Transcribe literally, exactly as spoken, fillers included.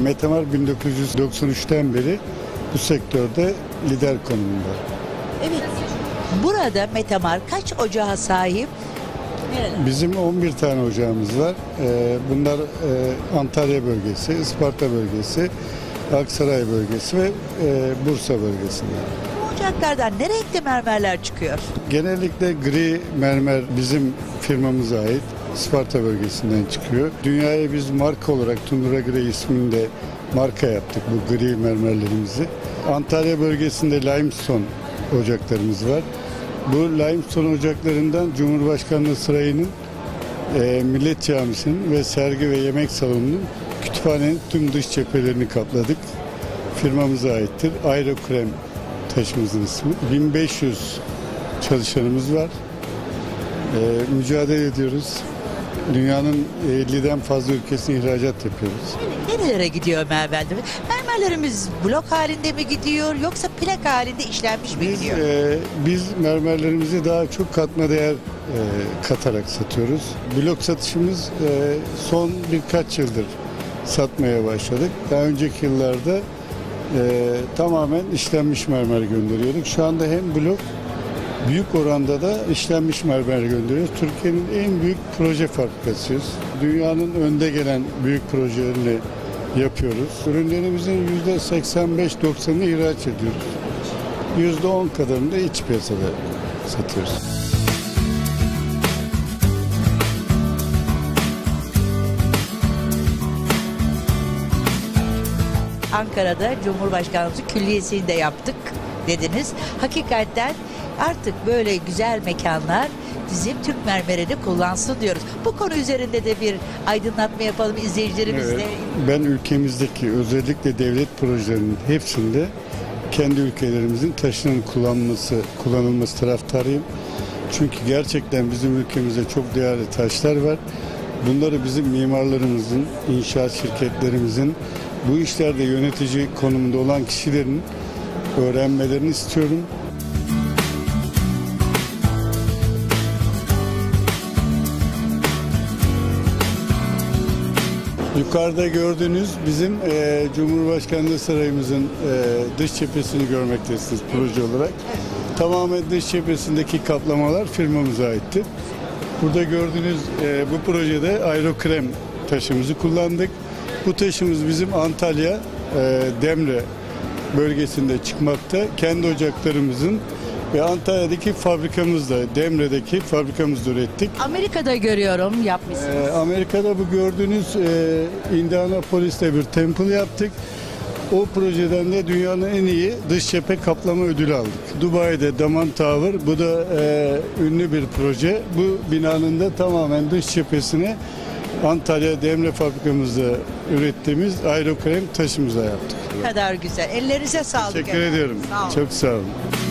Metamar bin dokuz yüz doksan üçten beri bu sektörde lider konumunda. Evet. Burada Metamar kaç ocağa sahip? Nereler? Bizim on bir tane ocağımız var. Ee, Bunlar e, Antalya bölgesi, Isparta bölgesi, Aksaray bölgesi ve e, Bursa bölgesinde. Bu ocaklardan ne renkli mermerler çıkıyor? Genellikle gri mermer bizim firmamıza ait. Isparta bölgesinden çıkıyor. Dünyaya biz marka olarak Tundra Grey isminde marka yaptık bu gri mermerlerimizi. Antalya bölgesinde limestone ocaklarımız var. Bu limestone ocaklarından Cumhurbaşkanlığı Sarayı'nın, e, Millet Camisi'nin ve sergi ve yemek salonunun, kütüphanenin tüm dış cephelerini kapladık. Firmamıza aittir. Aerokrem taşımızın ismi. bin beş yüz çalışanımız var. E, mücadele ediyoruz. Dünyanın elliden fazla ülkesine ihracat yapıyoruz. Nerelere gidiyor mermerler? Mermerlerimiz blok halinde mi gidiyor yoksa plak halinde işlenmiş mi Biz, gidiyor? e, biz mermerlerimizi daha çok katma değer e, katarak satıyoruz. Blok satışımız e, son birkaç yıldır satmaya başladık. Daha önceki yıllarda e, tamamen işlenmiş mermer gönderiyorduk. Şu anda hem blok, büyük oranda da işlenmiş mermer gönderiyoruz. Türkiye'nin en büyük proje fabrikasıyız. Dünyanın önde gelen büyük projelerini yapıyoruz. Ürünlerimizin yüzde seksen beş doksanını ihraç ediyoruz. yüzde on kadarını da iç piyasada satıyoruz. Ankara'da Cumhurbaşkanımızın külliyesini de yaptık dediniz. Hakikaten artık böyle güzel mekanlar bizim Türk mermerini kullansın diyoruz. Bu konu üzerinde de bir aydınlatma yapalım izleyicilerimizle. Evet, ben ülkemizdeki özellikle devlet projelerinin hepsinde kendi ülkelerimizin taşının kullanılması, kullanılması taraftarıyım. Çünkü gerçekten bizim ülkemizde çok değerli taşlar var. Bunları bizim mimarlarımızın, inşaat şirketlerimizin, bu işlerde yönetici konumunda olan kişilerin öğrenmelerini istiyorum. Yukarıda gördüğünüz bizim e, Cumhurbaşkanlığı Sarayımızın e, dış cephesini görmektesiniz proje olarak. Tamamen dış cephesindeki kaplamalar firmamıza aitti. Burada gördüğünüz e, bu projede aerokrem taşımızı kullandık. Bu taşımız bizim Antalya, e, Demre bölgesinde çıkmakta. Kendi ocaklarımızın ve Antalya'daki fabrikamızda, Demre'deki fabrikamızda ürettik. Amerika'da görüyorum yapmışsınız. Ee, Amerika'da bu gördüğünüz e, Indianapolis'te bir temple yaptık. O projeden de dünyanın en iyi dış cephe kaplama ödülü aldık. Dubai'de Daman Tower, bu da e, ünlü bir proje. Bu binanın da tamamen dış cephesine Antalya Demre fabrikamızda ürettiğimiz aerokrem taşımıza yaptık. Ne kadar güzel. Ellerinize sağlık. Teşekkür efendim. ediyorum. Sağ olun. Çok sağ olun.